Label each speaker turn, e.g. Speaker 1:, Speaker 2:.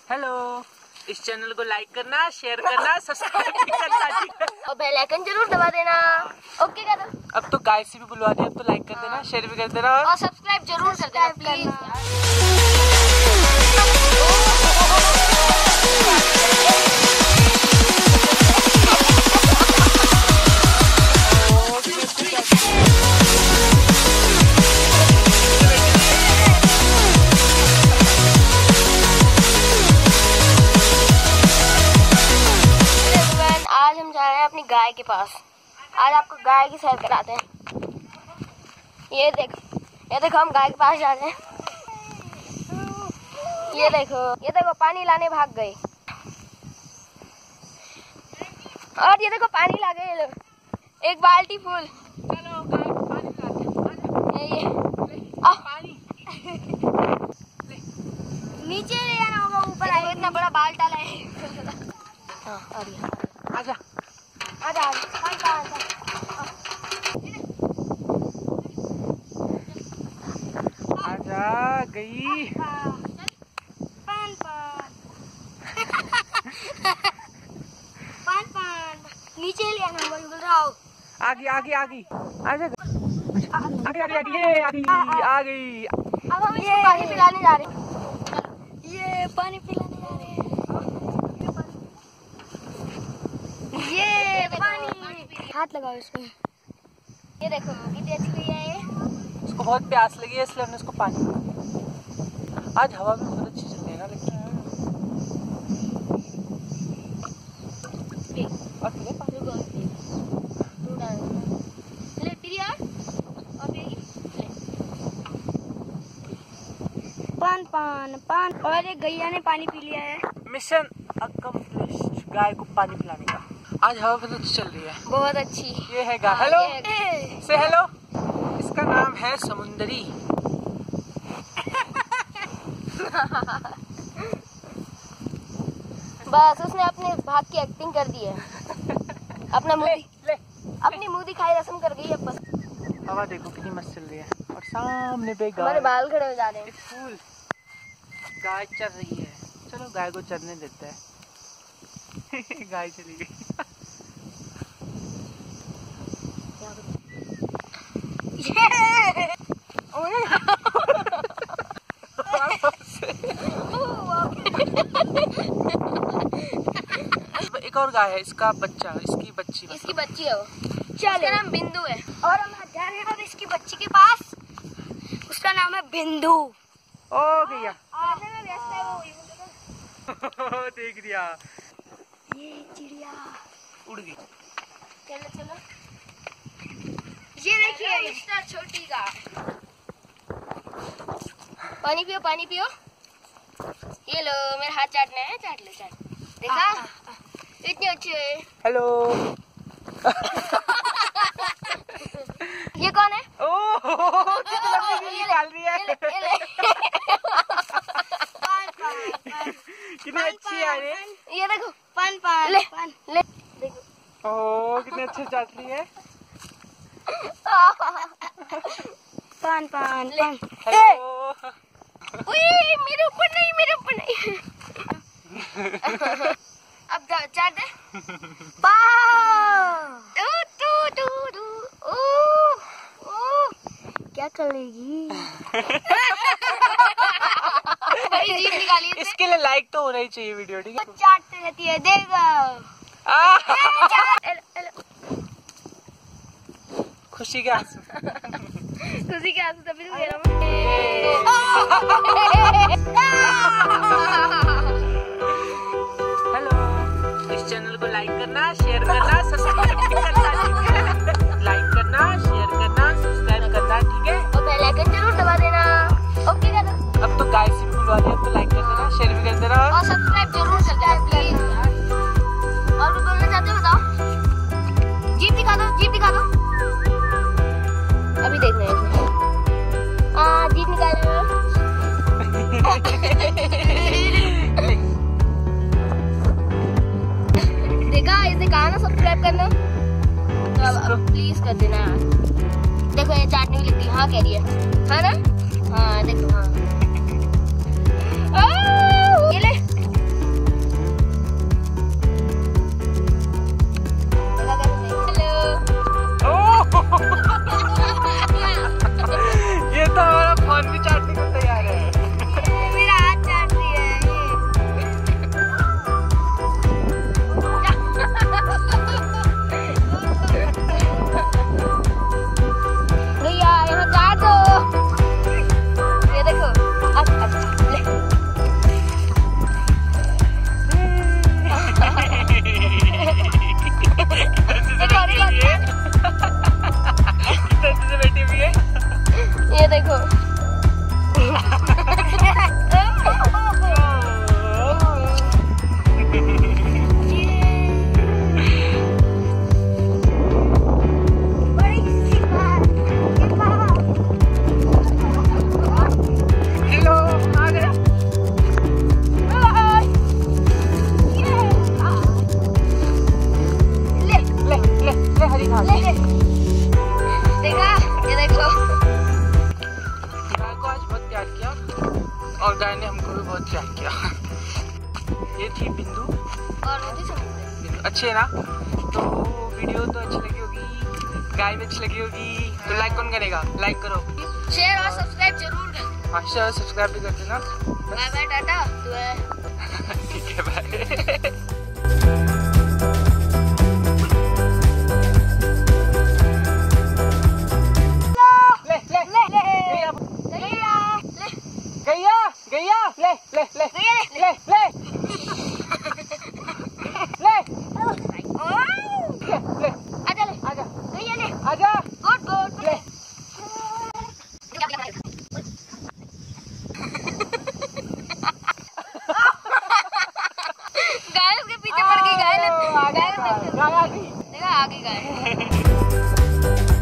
Speaker 1: Hello, इस channel को like करना, शेयर करना, सब्सक्राइब करना
Speaker 2: और बेल आइकन जरूर दबा देना। ओके कर दो।
Speaker 1: अब तो गाइस से भी बुलवा दिया, अब तो लाइक कर देना, शेयर भी कर देना
Speaker 2: और सब्सक्राइब जरूर कर देना प्लीज। आज हम जा रहे हैं अपनी गाय के पास। आज आपको गाय की सैर कराते हैं। ये देखो हम गाय के पास जा रहे हैं। ये देखो पानी लाने भाग गए। और ये देखो पानी ला गए ये लोग, एक बाल्टी फुल।
Speaker 1: चलो गाय को पानी पिलाते हैं।
Speaker 2: पानी नीचे ले जाना होगा, ऊपर आएगा। इतना बड़ा बाल्टा लाए।
Speaker 1: आजा आजा गई।
Speaker 2: नीचे ले आना बोल रहा हूँ।
Speaker 1: आगे आजा आ गई।
Speaker 2: अब हम इसको पानी पिलाने जा रहे हैं। ये पानी पिलाने जा रहे हैं। ये पानी हाथ लगाओ इसमें। ये देखो कितनी अच्छी हुई है ये।
Speaker 1: उसको बहुत प्यास लगी है इसलिए हमने उसको पानी दिया। आज हवा भी बहुत अच्छी चल रही है ना, लगता है। और पीले पानी
Speaker 2: पान और एक गैया ने पानी पी लिया है।
Speaker 1: मिशन अकम्प्लिश्ड, गाय को पानी पिलाने का। आज हवा बहुत अच्छी चल रही है,
Speaker 2: बहुत अच्छी।
Speaker 1: ये है गाय। हेलो से हेलो। इसका नाम है समुंदरी।
Speaker 2: बस उसने अपने भाग की एक्टिंग कर दी है। अपनी मुंह दिखाई रस्म कर गई है। बस
Speaker 1: हवा देखो कितनी मस्त चल रही है और सामने पे
Speaker 2: हमारे बाल खड़े हो जा रहे हैं।
Speaker 1: फूल गाय चर रही है। चलो गाय को चरने देते हैं। गाय चली गई। एक और गाय है, इसका बच्चा, इसकी बच्ची
Speaker 2: है वो। इसका नाम बिंदु है और हम जा रहे हैं अब इसकी बच्ची के पास। उसका नाम है बिंदु।
Speaker 1: ओ गया देख दिया,
Speaker 2: ये चिड़िया
Speaker 1: उड़ गई।
Speaker 2: चलो ये देखिए मिस्टर छोटी गाय। पानी पियो। ये लो, मेरा हाथ चाटना है, चाट लो। देखा इतने अच्छे।
Speaker 1: हेलो।
Speaker 2: ये कौन है?
Speaker 1: निकाल रही है। कितनी अच्छी है
Speaker 2: ये देखो पान ले देखो।
Speaker 1: ओह कितने अच्छे चाट रही है।
Speaker 2: पान
Speaker 1: हेलो।
Speaker 2: मेरे ऊपर नहीं। अब चाट दे। क्या करेगी? जीभ निकालिए।
Speaker 1: इसके लिए लाइक तो होना ही चाहिए वीडियो, ठीक है?
Speaker 2: चाटते रहती है, देखो।
Speaker 1: खुशी के आंसू।
Speaker 2: तभी तो कह रहा हूँ।
Speaker 1: हेलो, इस चैनल को लाइक करना, शेयर करना, सब्सक्राइब करना, ठीक है? लाइक करना, शेयर करना, सब्सक्राइब करना, ठीक है?
Speaker 2: और बेल आइकन जरूर दबा देना। ओके कर दो।
Speaker 1: अब तो गाइस से भी बुलवा दिया, अब तो लाइक कर देना, शेयर भी कर देना
Speaker 2: और सब्सक्राइब जरूर कर देना प्लीज। और कुछ बोलना चाहते हो बताओ। जीभ दिखा दो। अभी देख रहे हैं। जीभ निकालो। देखा, इसे कहा ना सब्सक्राइब करना, तो अब प्लीज कर देना। देखो ये चाटने की लगती है। हाँ कह रही है ना। हाँ देखो। हाँ ये ले।
Speaker 1: क्या ये थी बिंदु
Speaker 2: और वो थी समुद्र।
Speaker 1: बिंदु अच्छे है ना। तो वीडियो तो अच्छी लगी होगी, गाय भी अच्छी लगी होगी, तो लाइक कौन करेगा? लाइक करो,
Speaker 2: शेयर और सब्सक्राइब जरूर कर।
Speaker 1: हाँ शेयर सब्सक्राइब भी कर देना।
Speaker 2: Bye bye tata.
Speaker 1: ठीक है बाय। गैया ले ले ले ले ले ले ले
Speaker 2: आजा ले
Speaker 1: आजा
Speaker 2: गैया ले
Speaker 1: आजा
Speaker 2: गुड गुड
Speaker 1: ले।
Speaker 2: गाय उसके पीछे पड़ गई। गाय
Speaker 1: गाय आ गई।
Speaker 2: देखा आ गई गाय।